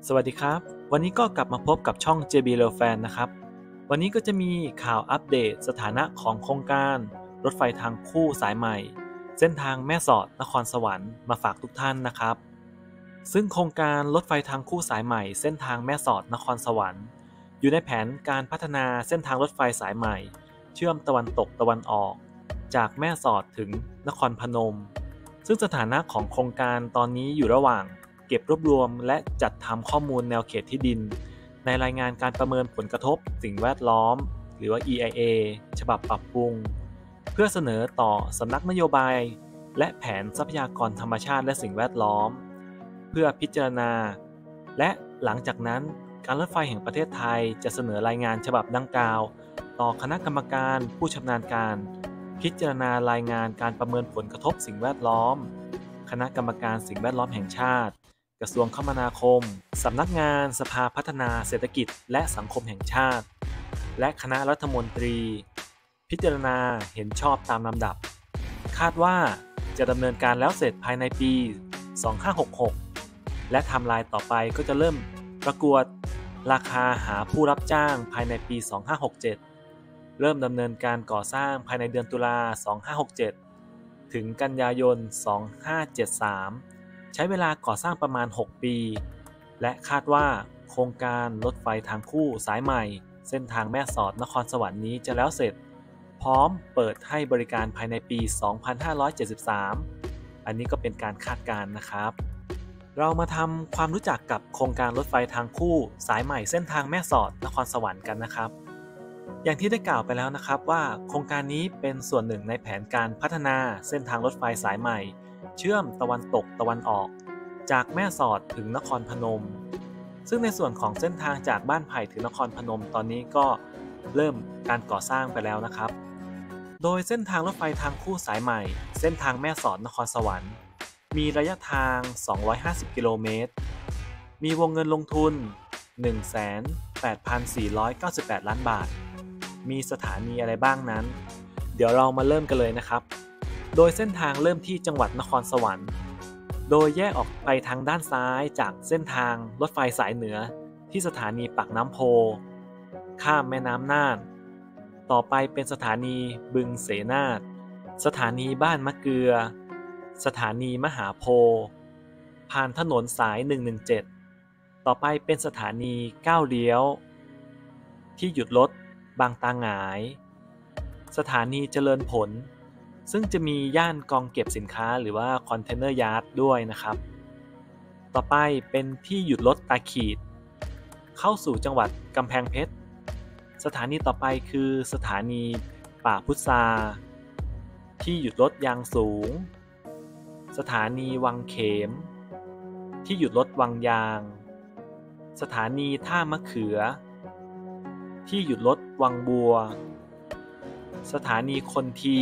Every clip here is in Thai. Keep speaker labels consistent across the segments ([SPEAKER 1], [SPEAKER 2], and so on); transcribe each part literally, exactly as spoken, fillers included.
[SPEAKER 1] สวัสดีครับวันนี้ก็กลับมาพบกับช่อง เจ บี Railfan นะครับวันนี้ก็จะมีข่าวอัปเดตสถานะของโครงการรถไฟทางคู่สายใหม่เส้นทางแม่สอดนครสวรรค์มาฝากทุกท่านนะครับซึ่งโครงการรถไฟทางคู่สายใหม่เส้นทางแม่สอดนครสวรรค์อยู่ในแผนการพัฒนาเส้นทางรถไฟสายใหม่เชื่อมตะวันตกตะวันออกจากแม่สอดถึงนครพนมซึ่งสถานะของโครงการตอนนี้อยู่ระหว่างเก็บรวบรวมและจัดทำข้อมูลแนวเขตที่ดินในรายงานการประเมินผลกระทบสิ่งแวดล้อมหรือว่า อี ไอ เอ ฉบับปรับปรุงเพื่อเสนอต่อสำนักนโยบายและแผนทรัพยากรธรรมชาติและสิ่งแวดล้อมเพื่อพิจารณาและหลังจากนั้นการรถไฟแห่งประเทศไทยจะเสนอรายงานฉบับดังกล่าวต่อคณะกรรมการผู้ชำนาญการพิจารณารายงานการประเมินผลกระทบสิ่งแวดล้อมคณะกรรมการสิ่งแวดล้อมแห่งชาติกระทรวงคมนาคมสำนักงานสภาพัฒนาเศรษฐกิจและสังคมแห่งชาติและคณะรัฐมนตรีพิจารณาเห็นชอบตามลำดับคาดว่าจะดำเนินการแล้วเสร็จภายในปีสองพันห้าร้อยหกสิบหกและไทม์ไลน์ต่อไปก็จะเริ่มประกวดราคาหาผู้รับจ้างภายในปีสองพันห้าร้อยหกสิบเจ็ดเริ่มดำเนินการก่อสร้างภายในเดือนตุลาคมสองพันห้าร้อยหกสิบเจ็ดถึงกันยายนสองพันห้าร้อยเจ็ดสิบสามใช้เวลาก่อสร้างประมาณหกปีและคาดว่าโครงการรถไฟทางคู่สายใหม่เส้นทางแม่สอดนครสวรรค์นี้จะแล้วเสร็จพร้อมเปิดให้บริการภายในปีสองพันห้าร้อยเจ็ดสิบสามอันนี้ก็เป็นการคาดการณ์นะครับเรามาทำความรู้จักกับโครงการรถไฟทางคู่สายใหม่เส้นทางแม่สอดนครสวรรค์กันนะครับอย่างที่ได้กล่าวไปแล้วนะครับว่าโครงการนี้เป็นส่วนหนึ่งในแผนการพัฒนาเส้นทางรถไฟสายใหม่เชื่อมตะวันตกตะวันออกจากแม่สอดถึงนครพนมซึ่งในส่วนของเส้นทางจากบ้านไผ่ถึงนครพนมตอนนี้ก็เริ่มการก่อสร้างไปแล้วนะครับโดยเส้นทางรถไฟทางคู่สายใหม่เส้นทางแม่สอดนครสวรรค์มีระยะทางสองร้อยห้าสิบกิโลเมตรมีวงเงินลงทุน หนึ่งแสนแปดพันสี่ร้อยเก้าสิบแปด ล้านบาทมีสถานีอะไรบ้างนั้นเดี๋ยวเรามาเริ่มกันเลยนะครับโดยเส้นทางเริ่มที่จังหวัดนครสวรรค์โดยแยกออกไปทางด้านซ้ายจากเส้นทางรถไฟสายเหนือที่สถานีปากน้ำโพข้ามแม่น้ำน่านต่อไปเป็นสถานีบึงเสนาทสถานีบ้านมะเกลือสถานีมหาโพธิ์ผ่านถนนสายหนึ่งหนึ่งเจ็ดต่อไปเป็นสถานีก้าวเลี้ยวที่หยุดรถบางตาหงายสถานีเจริญผลซึ่งจะมีย่านกองเก็บสินค้าหรือว่าคอนเทนเนอร์ยาร์ดด้วยนะครับต่อไปเป็นที่หยุดรถตาขีดเข้าสู่จังหวัดกำแพงเพชรสถานีต่อไปคือสถานีป่าพุทราที่หยุดรถยางสูงสถานีวังเขมที่หยุดรถวังยางสถานีท่ามะเขือที่หยุดรถวังบัวสถานีคนที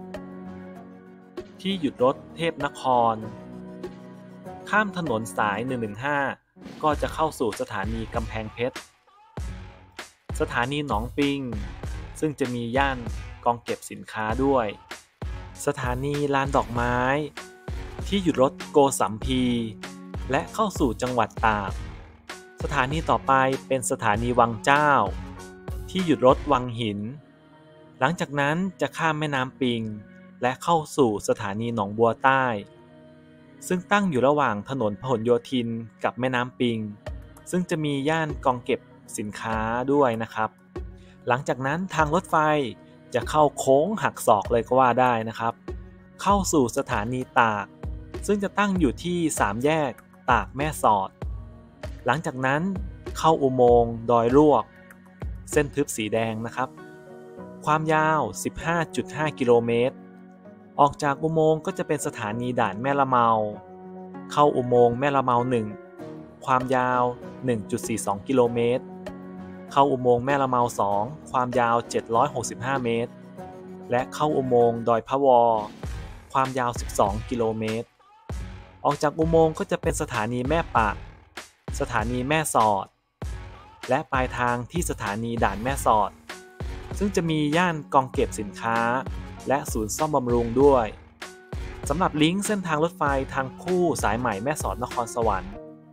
[SPEAKER 1] ที่หยุดรถเทพนครข้ามถนนสายหนึ่งหนึ่งห้าก็จะเข้าสู่สถานีกำแพงเพชรสถานีหนองปิงซึ่งจะมีย่านกองเก็บสินค้าด้วยสถานีลานดอกไม้ที่หยุดรถโกสัมพีและเข้าสู่จังหวัดตากสถานีต่อไปเป็นสถานีวังเจ้าที่หยุดรถวังหินหลังจากนั้นจะข้ามแม่น้ำปิงและเข้าสู่สถานีหนองบัวใต้ซึ่งตั้งอยู่ระหว่างถนนพหลโยธินกับแม่น้ำปิงซึ่งจะมีย่านกองเก็บสินค้าด้วยนะครับหลังจากนั้นทางรถไฟจะเข้าโค้งหักศอกเลยก็ว่าได้นะครับเข้าสู่สถานีตากซึ่งจะตั้งอยู่ที่สามแยกตากแม่สอดหลังจากนั้นเข้าอุโมงค์ดอยลวกเส้นทึบสีแดงนะครับความยาว สิบห้าจุดห้า กิโลเมตรออกจากอุโมงค์ก็จะเป็นสถานีด่านแม่ละเมาเข้าอุโมงค์แม่ละเมาหนึ่งความยาว หนึ่งจุดสี่สอง กิโลเมตรเข้าอุโมงค์แม่ละเมาสองความยาวเจ็ดร้อยหกสิบห้าเมตรและเข้าอุโมงค์ดอยพะวอความยาวสิบสองกิโลเมตรออกจากอุโมงค์ก็จะเป็นสถานีแม่ปะสถานีแม่สอดและปลายทางที่สถานีด่านแม่สอดซึ่งจะมีย่านกองเก็บสินค้าและศูนย์ซ่อมบำรุงด้วยสำหรับลิงก์เส้นทางรถไฟทางคู่สายใหม่แม่สอดนครสวรรค์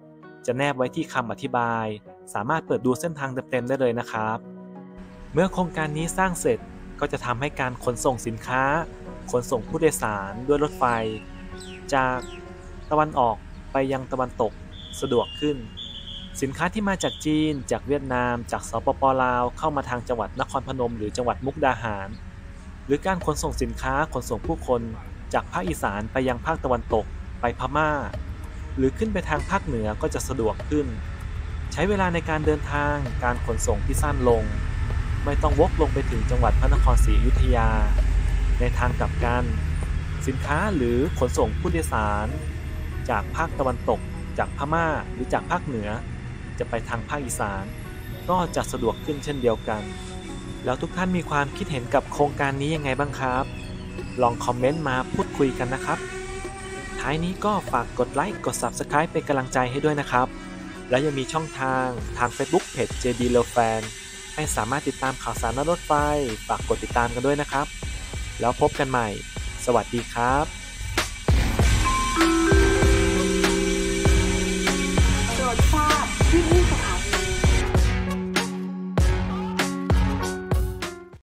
[SPEAKER 1] จะแนบไว้ที่คำอธิบายสามารถเปิดดูเส้นทางเต็มๆได้เลยนะครับเมื่อโครงการนี้สร้างเสร็จก็จะทำให้การขนส่งสินค้าขนส่งผู้โดยสารด้วยรถไฟจากตะวันออกไปยังตะวันตกสะดวกขึ้นสินค้าที่มาจากจีนจากเวียดนามจากสปป.ลาวเข้ามาทางจังหวัดนครพนมหรือจังหวัดมุกดาหารหรือการขนส่งสินค้าขนส่งผู้คนจากภาคอีสานไปยังภาคตะวันตกไปพม่าหรือขึ้นไปทางภาคเหนือก็จะสะดวกขึ้นใช้เวลาในการเดินทางการขนส่งที่สั้นลงไม่ต้องวกลงไปถึงจังหวัดพระนครศรีอยุธยาในทางกลับกันสินค้าหรือขนส่งผู้โดยสารจากภาคตะวันตกจากพม่าหรือจากภาคเหนือจะไปทางภาคอีสานก็จะสะดวกขึ้นเช่นเดียวกันแล้วทุกท่านมีความคิดเห็นกับโครงการนี้ยังไงบ้างครับลองคอมเมนต์มาพูดคุยกันนะครับท้ายนี้ก็ฝากกดไลค์กด ซับสไครบ์ เป็นกำลังใจให้ด้วยนะครับและยังมีช่องทางทาง เฟซบุ๊ก เพจ เจ บี Railfan ให้สามารถติดตามข่าวสารรถไฟฝากกดติดตามกันด้วยนะครับแล้วพบกันใหม่สวัสดีครับ